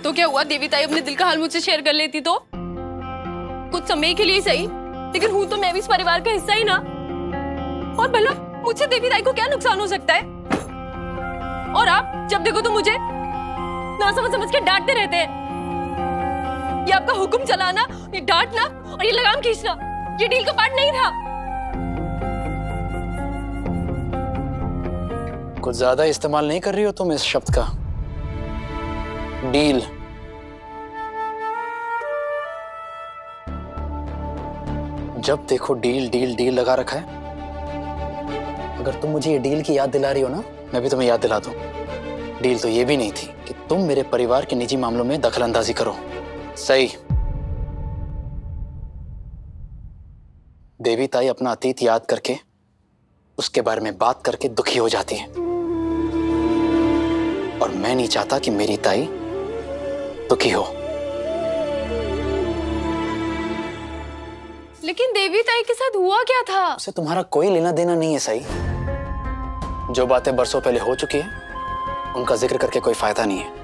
तो क्या हुआ, देवी ताई अपने दिल का हाल मुझसे शेयर कर लेती तो? कुछ समय के लिए सही, लेकिन हूं तो मैं भी इस परिवार का हिस्सा ही ना। और भला मुझसे देवी ताई को क्या नुकसान हो सकता है? और आप जब देखो तो मुझे ना समझ के डांटते रहते हैं। ये आपका हुक्म चलाना, ये डांटना और ये लगाम खींचना, ये डील का पार्ट नहीं था। कुछ ज्यादा इस्तेमाल नहीं कर रही हो तुम इस शब्द का? डील। जब देखो डील डील डील लगा रखा है। अगर तुम मुझे ये डील की याद दिला रही हो ना, मैं भी तुम्हें याद दिला दूं। डील तो ये भी नहीं थी कि तुम मेरे परिवार के निजी मामलों में दखलंदाजी करो। सही। देवी ताई अपना अतीत याद करके, उसके बारे में बात करके दुखी हो जाती है, और मैं नहीं चाहता कि मेरी ताई दुखी हो। लेकिन देवी ताई के साथ हुआ क्या था? उससे तुम्हारा कोई लेना देना नहीं है। सही। जो बातें बरसों पहले हो चुकी है उनका जिक्र करके कोई फायदा नहीं है।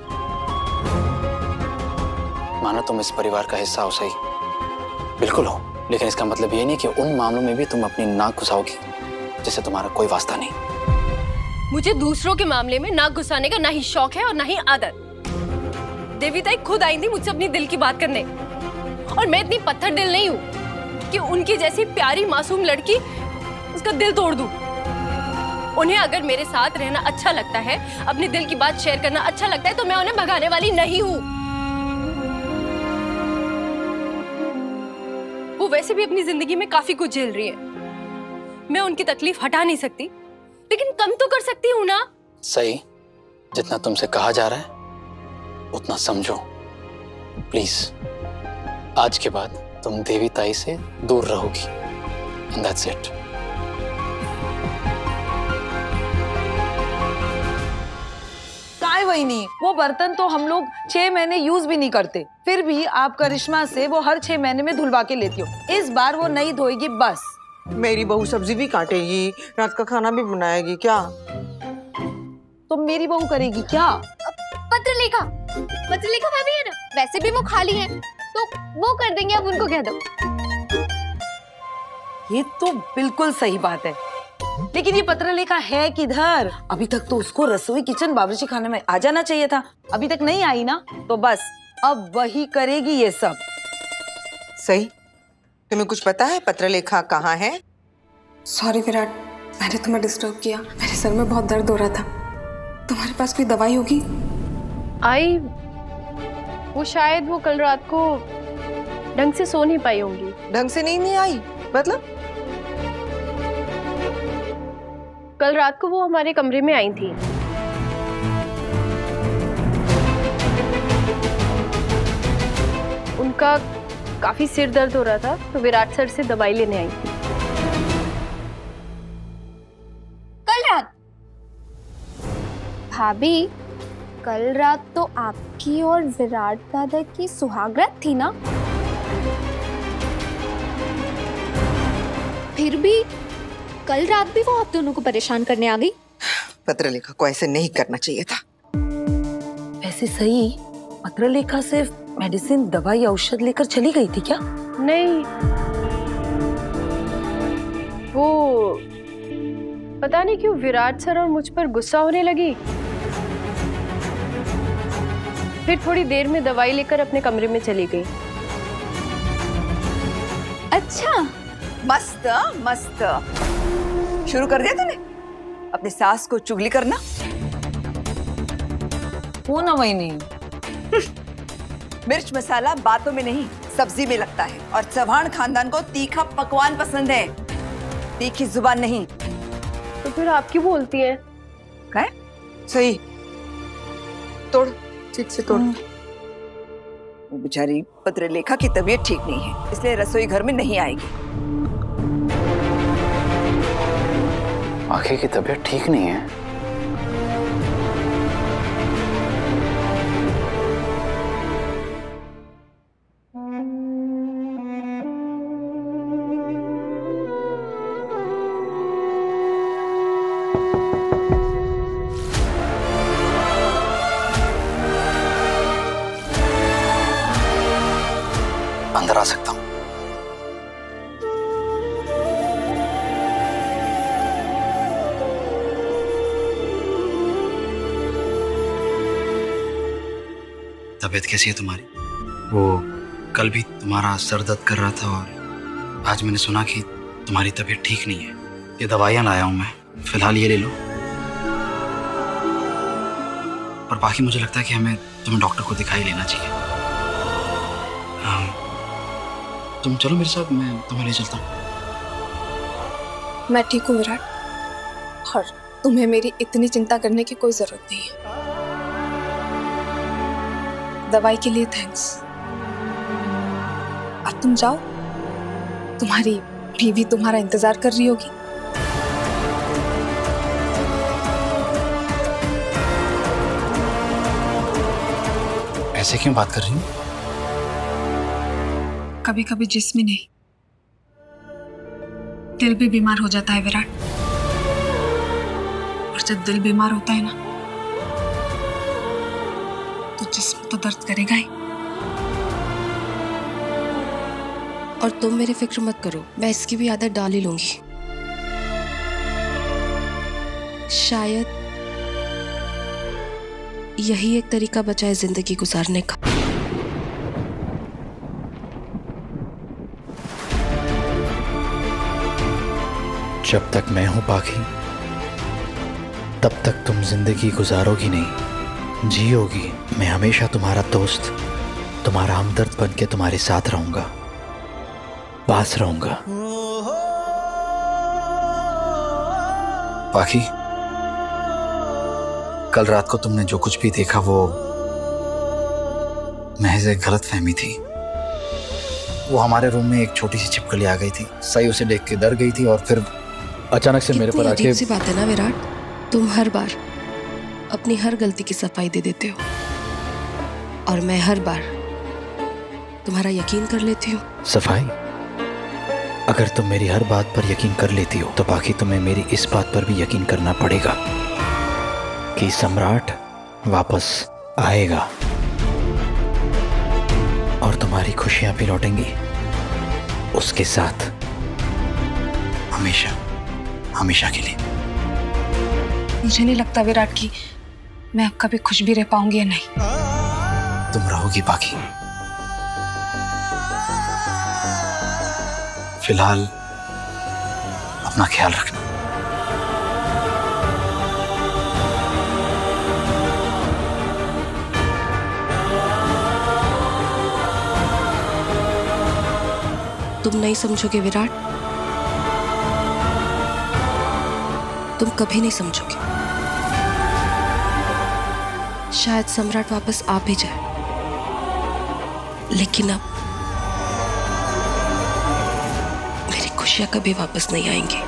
मानो तुम इस परिवार का हिस्सा हो, सही, बिल्कुल हो, लेकिन इसका मतलब ये नहीं कि उन मामलों में भी तुम अपनी नाक घुसाओगी जिससे तुम्हारा कोई वास्ता नहीं। मुझे दूसरों के मामले में नाक घुसाने का ना ही शौक है और ना ही आदत। देवी ताई खुद आई थी मुझसे अपनी दिल की बात करने, और मैं इतनी पत्थर दिल नहीं हूँ कि उनकी जैसी प्यारी मासूम लड़की उसका दिल तोड़ दूं। उन्हें अगर मेरे साथ रहना अच्छा लगता है, अपने दिल की बात शेयर करना अच्छा लगता है, तो मैं उन्हें भगाने वाली नहीं हूँ। वो वैसे भी अपनी जिंदगी में काफी कुछ झेल रही है। मैं उनकी तकलीफ हटा नहीं सकती, लेकिन कम तो कर सकती हूँ ना। सही। जितना तुमसे कहा जा रहा है उतना समझो प्लीज। आज के बाद तुम देवी ताई से दूर रहोगी, and that's it. काय वहीनी, वो बर्तन तो हम लोग 6 महीने यूज भी नहीं करते, फिर भी आप करिश्मा से वो हर 6 महीने में धुलवा के लेती हो। इस बार वो नहीं धोएगी बस। मेरी बहू सब्जी भी काटेगी, रात का खाना भी बनाएगी क्या? तो मेरी बहू करेगी क्या? पत्रलेखा भाभी है ना, वैसे भी वो खाली है, तो वो कर देंगे, अब उनको कह दो। ये तो बिल्कुल सही बात है, लेकिन ये पत्रलेखा है किधर? अभी तक तो उसको रसोई, किचन, बावर्ची खाने में आ जाना चाहिए था। अभी तक नहीं आई ना, तो बस अब वही करेगी ये सब। सही। तुम्हें कुछ पता है पत्रलेखा कहाँ है? सॉरी विराट, मैंने तुम्हें डिस्टर्ब किया। मेरे सर में बहुत दर्द हो रहा था। तुम्हारे पास कोई दवाई होगी? आई, वो शायद वो कल रात को ढंग से सो नहीं पाई होंगी। ढंग से नहीं आई मतलब? कल रात को वो हमारे कमरे में आई थी। उनका काफी सिर दर्द हो रहा था, तो विराट सर से दवाई लेने आई थी। कल रात? भाभी, कल रात तो आपकी और विराट दादा की सुहागरात थी ना? फिर भी कल रात भी वो आप दोनों को परेशान करने आ गई। पत्रलेखा को ऐसे नहीं करना चाहिए था। वैसे सही, पत्रलेखा सिर्फ मेडिसिन, दवाई, औषध लेकर चली गई थी क्या? नहीं, वो पता नहीं क्यों विराट सर और मुझ पर गुस्सा होने लगी। फिर थोड़ी देर में दवाई लेकर अपने कमरे में चली गई। अच्छा, मस्त मस्त। शुरू कर दिया तूने अपनी सास को चुगली करना? वो ना वहीनी, मिर्च मसाला बातों में नहीं, सब्जी में लगता है, और चौहान खानदान को तीखा पकवान पसंद है, तीखी जुबान नहीं। तो फिर आप क्यों बोलती हैं? क्या? सही, तोड़, ठीक से तोड़। वो बेचारी पत्रलेखा की तबीयत ठीक नहीं है, इसलिए रसोई घर में नहीं आएगी। आखिर की तबीयत ठीक नहीं है? करा सकता हूँ। तबीयत कैसी है तुम्हारी? वो कल भी तुम्हारा सर दर्द कर रहा था और आज मैंने सुना कि तुम्हारी तबीयत ठीक नहीं है। ये दवाइयाँ लाया हूँ मैं, फिलहाल ये ले लो। और बाकी मुझे लगता है कि हमें तुम्हें डॉक्टर को दिखाई लेना चाहिए। तुम चलो मेरे साथ, मैं तुम्हें ले चलता हूँ। मैं ठीक हूँ विराट, और तुम्हें मेरी इतनी चिंता करने की कोई जरूरत नहीं है। दवाई के लिए थैंक्स। अब तुम जाओ, तुम्हारी बीवी तुम्हारा इंतजार कर रही होगी। ऐसे क्यों बात कर रही हूँ? कभी कभी जिस्म ही नहीं, दिल भी बीमार हो जाता है विराट। और जब दिल बीमार होता है ना, तो जिस्म तो दर्द करेगा ही। और तुम मेरी फिक्र मत करो, मैं इसकी भी आदत डाल ही लूंगी। शायद यही एक तरीका बचा है जिंदगी गुजारने का। जब तक मैं हूं पाखी, तब तक तुम जिंदगी गुजारोगी नहीं, जियोगी। मैं हमेशा तुम्हारा दोस्त, तुम्हारा हमदर्द बन के तुम्हारे साथ रहूंगा, पास रहूंगा। पाखी, कल रात को तुमने जो कुछ भी देखा वो महज एक गलतफहमी थी। वो हमारे रूम में एक छोटी सी छिपकली आ गई थी, सही उसे देख के डर गई थी और फिर अचानक से मेरे पर आके। अजीब सी बात है ना विराट, तुम हर बार अपनी हर गलती की सफाई दे देते हो और मैं हर बार तुम्हारा यकीन कर लेती हूँ। सफाई? अगर तुम मेरी हर बात पर यकीन कर लेती हो तो बाकी तुम्हें मेरी इस बात पर भी यकीन करना पड़ेगा कि सम्राट वापस आएगा और तुम्हारी खुशियां भी लौटेंगी उसके साथ, हमेशा हमेशा के लिए। मुझे नहीं लगता विराट कि मैं अब कभी खुश भी रह पाऊंगी या नहीं। तुम रहोगी बाकी। फिलहाल अपना ख्याल रखना। तुम नहीं समझोगे विराट, तुम कभी नहीं समझोगे। शायद सम्राट वापस आ भी जाए, लेकिन अब मेरी खुशियां कभी वापस नहीं आएंगी।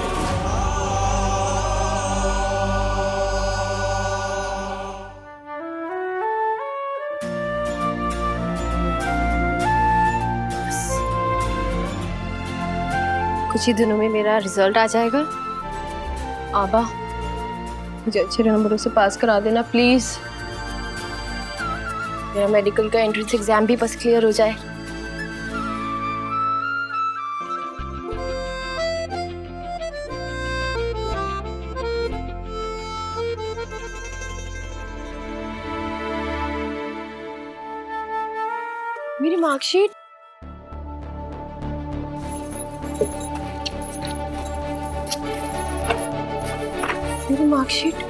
कुछ ही दिनों में मेरा रिजल्ट आ जाएगा। आबा, मुझे अच्छे नंबरों से पास करा देना प्लीज। मेरा मेडिकल का एंट्रेंस एग्जाम भी बस क्लियर हो जाए। मेरी मार्कशीट, मेरी मार्कशीट।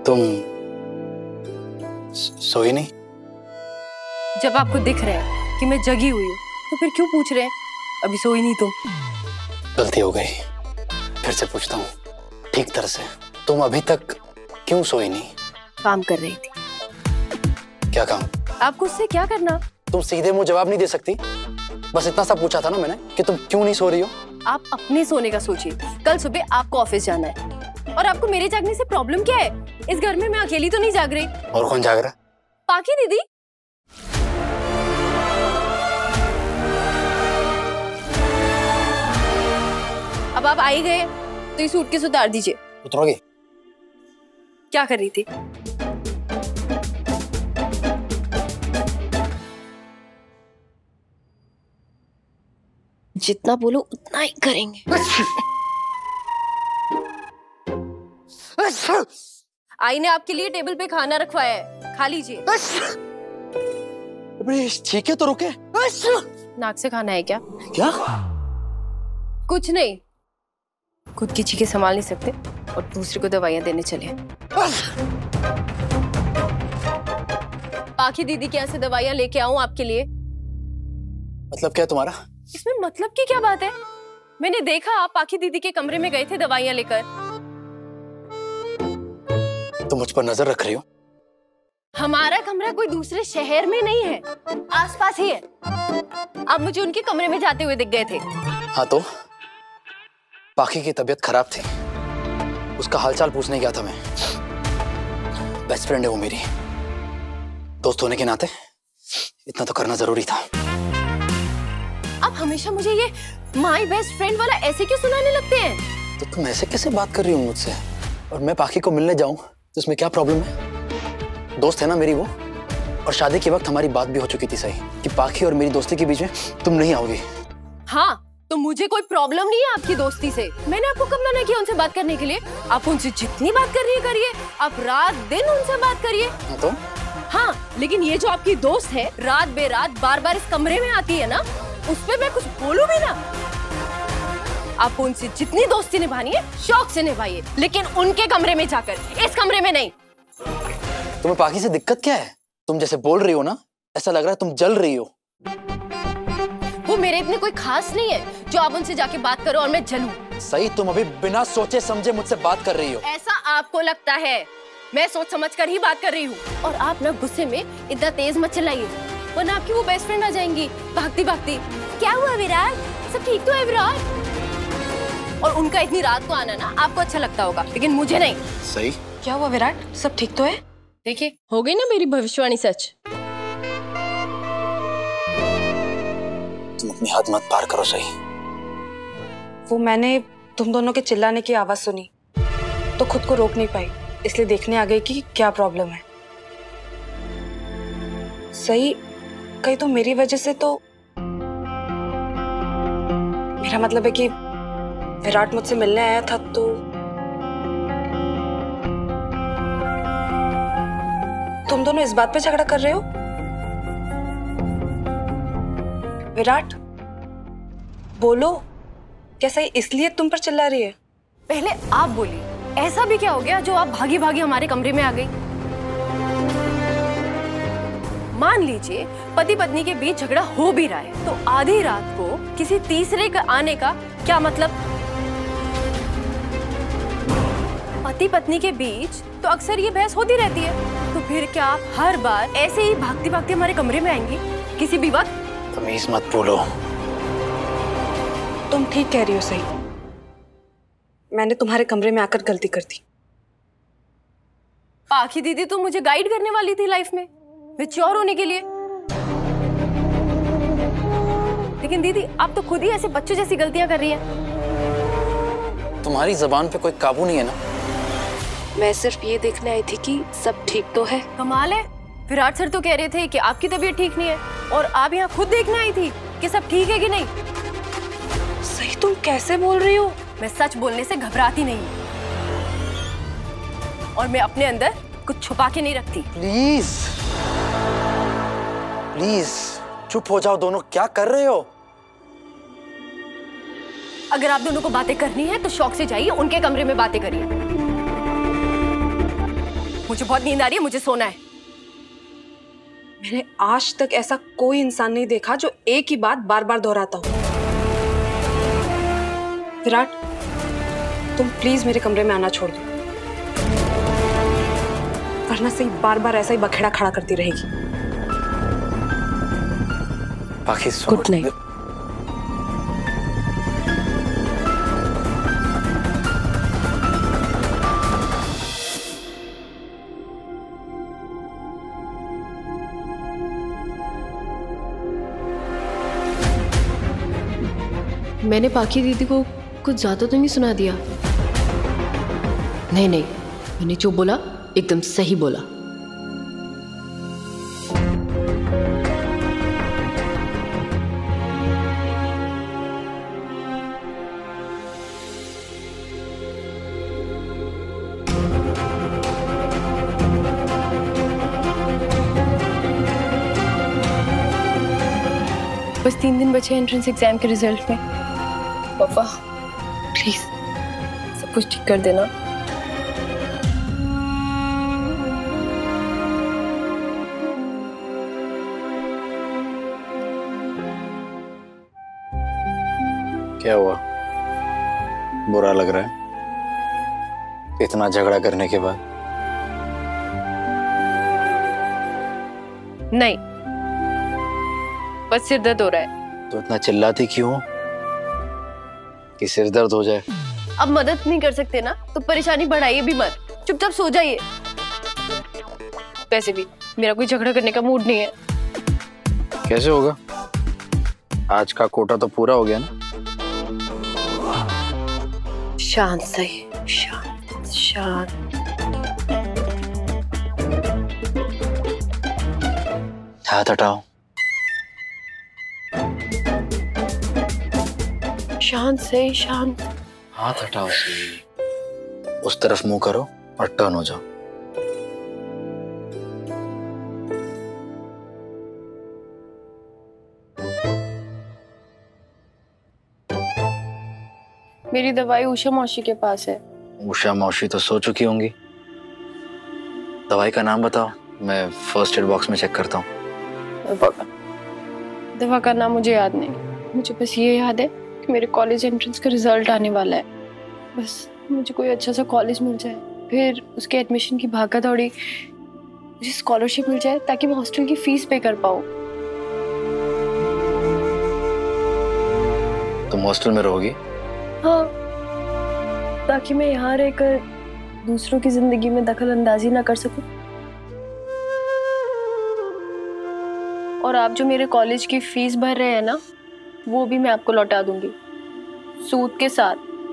तुम सोई नहीं? जब आपको दिख रहा है कि मैं जगी हुई हूँ तो फिर क्यों पूछ रहे हैं अभी सोई नहीं तुम? गलती हो गई, फिर से पूछता हूँ ठीक तरह से, तुम अभी तक क्यों सोई नहीं? काम कर रही थी। क्या काम? आपको उससे क्या करना? तुम सीधे मुंह जवाब नहीं दे सकती? बस इतना सा पूछा था ना मैंने कि तुम क्यों नहीं सो रही हो। आप अपने सोने का सोचिए, कल सुबह आपको ऑफिस जाना है और आपको मेरे जागने से प्रॉब्लम क्या है? इस घर में मैं अकेली तो नहीं जाग रही। और कौन जाग रहा? पाकी दीदी। अब आप आ ही गए तो ये सूटकेस उतार दीजिए। उतरोगे? क्या कर रही थी? जितना बोलो उतना ही करेंगे। आई ने आपके लिए टेबल पे खाना रखवाया है, खा लीजिए। ठीक है तो रुके। नाक से खाना है क्या? क्या? कुछ नहीं, खुद की चीजें संभाल नहीं सकते और दूसरे को दवाइयां देने चले। पाखी दीदी के यहाँ से दवाइयां लेके आऊं आपके लिए? मतलब क्या तुम्हारा? इसमें मतलब की क्या बात है? मैंने देखा आप पाखी दीदी के कमरे में गए थे दवाइयां लेकर। तुम मुझ पर नजर रख रही हो? हमारा कमरा कोई दूसरे शहर में नहीं है, आसपास ही है। आप मुझे उनके कमरे में जाते हुए दिख गए थे। हाँ तो पाखी की तबीयत खराब थी, उसका हालचाल पूछने गया था मैं। बेस्ट फ्रेंड है वो मेरी, दोस्त होने के नाते इतना तो करना जरूरी था। आप हमेशा मुझे ये माय बेस्ट फ्रेंड वाला ऐसे क्यों सुनाने लगते हैं? तो तुम ऐसे कैसे बात कर रही हो मुझसे? और मैं पाखी को मिलने जाऊं तो इसमें क्या प्रॉब्लम है? दोस्त है ना मेरी वो, और शादी के वक्त हमारी बात भी हो चुकी थी सही कि पाखी और मेरी दोस्ती के बीच में तुम नहीं आओगी। हाँ तो मुझे कोई प्रॉब्लम नहीं है आपकी दोस्ती से। मैंने आपको कब मना किया उनसे बात करने के लिए? आप उनसे जितनी बात करनी है करिए, आप रात दिन उनसे बात करिए। हाँ तो? हाँ लेकिन ये जो आपकी दोस्त है रात बेरात बार बार इस कमरे में आती है ना, उस पे मैं कुछ बोलूं भी ना? आप उनसे जितनी दोस्ती निभानी है शौक से निभाइए, लेकिन उनके कमरे में जाकर, इस कमरे में नहीं। तुम्हें पाखी से दिक्कत क्या है? तुम जैसे बोल रही हो ना, ऐसा लग रहा है तुम जल रही हो। वो मेरे इतने कोई खास नहीं है जो आप उनसे जाके बात करो और मैं जलूं। सही, तुम अभी बिना सोचे समझे मुझसे बात कर रही हो। ऐसा आपको लगता है, मैं सोच समझ कर ही बात कर रही हूँ। और आप ना गुस्से में इतना तेज मत चिल्लाइए, वरना आपकी वो बेस्ट फ्रेंड आ जाएंगी भागती भागती। क्या हुआ विराट, सब ठीक तो है विराट? और उनका इतनी रात को आना ना आपको अच्छा लगता होगा, लेकिन मुझे नहीं। सही? क्या हुआ विराट, सब ठीक तो है? देखिए हो गई ना मेरी भविष्यवाणी सच। तुम अपनी हद मत पार करो सही। वो मैंने तुम दोनों के चिल्लाने की आवाज सुनी तो खुद को रोक नहीं पाई, इसलिए देखने आ गई कि क्या प्रॉब्लम है। सही, कहीं तो मेरी वजह से तो, मेरा मतलब है कि विराट मुझसे मिलने आया था तो तुम दोनों इस बात पे झगड़ा कर रहे हो? विराट बोलो, क्या सही इसलिए तुम पर चिल्ला रही है? पहले आप बोलिए, ऐसा भी क्या हो गया जो आप भागी भागी हमारे कमरे में आ गई? मान लीजिए पति पत्नी के बीच झगड़ा हो भी रहा है तो आधी रात को किसी तीसरे का आने का क्या मतलब? पति पत्नी के बीच तो अक्सर ये बहस होती रहती है, तो फिर क्या आप हर बार ऐसे ही भागती भागती हमारे कमरे में आएंगी किसी भी वक्त? तमीज मत बोलो। तुम ठीक कह रही हो सही, मैंने तुम्हारे कमरे में आकर गलती कर दी। पाखी दीदी तो मुझे गाइड करने वाली थी लाइफ में मैच्योर होने के लिए, लेकिन दीदी आप तो खुद ही ऐसे बच्चों जैसी गलतियां कर रही हैं। तुम्हारी जबान पे कोई काबू नहीं है ना? मैं सिर्फ ये देखने आई थी कि सब ठीक तो है। कमाल है, विराट सर तो कह रहे थे कि आपकी तबीयत ठीक नहीं है और आप यहाँ खुद देखने आई थी कि सब ठीक है कि नहीं। सही, तुम कैसे बोल रही हो? मैं सच बोलने से घबराती नहीं और मैं अपने अंदर कुछ छुपा के नहीं रखती। प्लीज प्लीज चुप हो जाओ दोनों, क्या कर रहे हो? अगर आप दोनों को बातें करनी है तो शौक से जाइए उनके कमरे में बातें करिए। मुझे बहुत नींद आ रही है, मुझे सोना है। मैंने आज तक ऐसा कोई इंसान नहीं देखा जो एक ही बात बार बार दोहराता हो। विराट, तुम प्लीज मेरे कमरे में आना छोड़ दो, वरना से बार बार ऐसा ही बखेड़ा खड़ा करती रहेगी। बाकी गुड नाइट। मैंने पाखी दीदी को कुछ ज्यादा तो नहीं सुना दिया? नहीं नहीं, मैंने जो बोला एकदम सही बोला। बस 3 दिन बचे एंट्रेंस एग्जाम के रिजल्ट में। पापा प्लीज सब कुछ ठीक कर देना। क्या हुआ? बुरा लग रहा है इतना झगड़ा करने के बाद? नहीं, बस सिर दर्द हो रहा है। तो इतना चिल्लाती क्यों कि सिर दर्द हो जाए? अब मदद नहीं कर सकते ना, तो परेशानी बढ़ाइए भी मत, चुपचाप सो जाइए। वैसे भी मेरा कोई झगड़ा करने का मूड नहीं है। कैसे होगा? आज का कोटा तो पूरा हो गया ना। शांत सही, शांत शांत। हाथ हटाओ। शांत सही, शांत। हाथ हटाओ सही। उस तरफ मुंह करो और टर्न हो जाओ। मेरी दवाई उषा मौसी के पास है। उषा मौसी तो सो चुकी होंगी। दवाई का नाम बताओ, मैं फर्स्ट एड बॉक्स में चेक करता हूँ। दवा का नाम मुझे याद नहीं, मुझे बस ये याद है कि मेरे कॉलेज एंट्रेंस का रिजल्ट आने वाला है। बस मुझे कोई अच्छा सा कॉलेज मिल जाए, फिर उसके एडमिशन की भागा दौड़ी, मुझे स्कॉलरशिप मिल जाए ताकि मैं हॉस्टल की फीस पे कर पाऊँ। तुम हॉस्टल में रहोगी? हाँ, ताकि मैं यहाँ रहकर दूसरों की जिंदगी में दखल अंदाजी ना कर सकूं। और आप जो मेरे कॉलेज की फीस भर रहे हैं ना, वो भी मैं आपको लौटा दूंगी, सूद के साथ।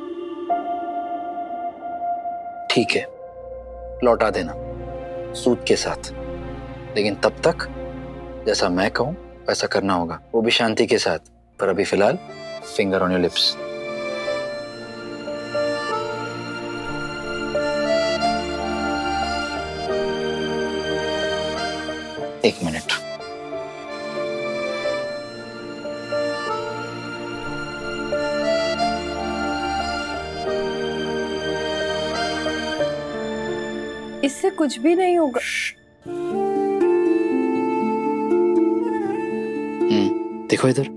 ठीक है, लौटा देना सूद के साथ, लेकिन तब तक जैसा मैं कहूं वैसा करना होगा, वो भी शांति के साथ। पर अभी फिलहाल फिंगर ऑन योर लिप्स। एक मिनट। इससे कुछ भी नहीं होगा। देखो इधर।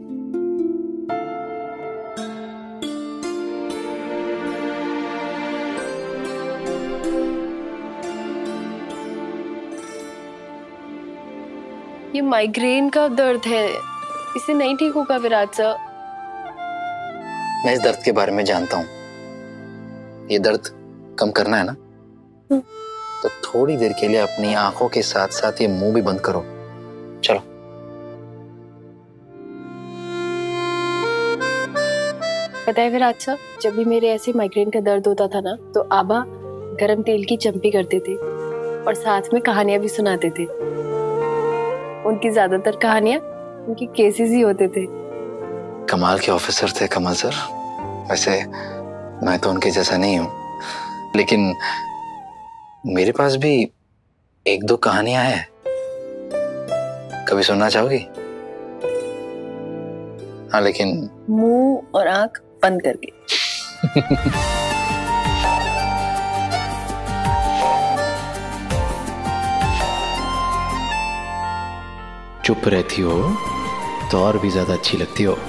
ये माइग्रेन का दर्द है, इससे नहीं ठीक होगा विराट सर। मैं इस दर्द के बारे में जानता हूँ। ये दर्द कम करना है ना, तो थोड़ी देर के लिए अपनी आंखों के साथ साथ ये मुंह भी बंद करो। चलो। पता है विराट सर, जब भी मेरे ऐसे माइग्रेन का दर्द होता था ना, तो आबा गरम तेल की चम्पी करते थे और साथ में कहानियां भी सुनाते थे। उनकी ज्यादातर कहानियां उनके केसेस ही होते थे। कमाल के ऑफिसर थे कमल सर। वैसे मैं तो उनके जैसा नहीं हूँ, लेकिन मेरे पास भी 1-2 कहानियां हैं। कभी सुनना चाहोगी? हाँ, लेकिन मुंह और आंख बंद करके। चुप रहती हो तो और भी ज्यादा अच्छी लगती हो।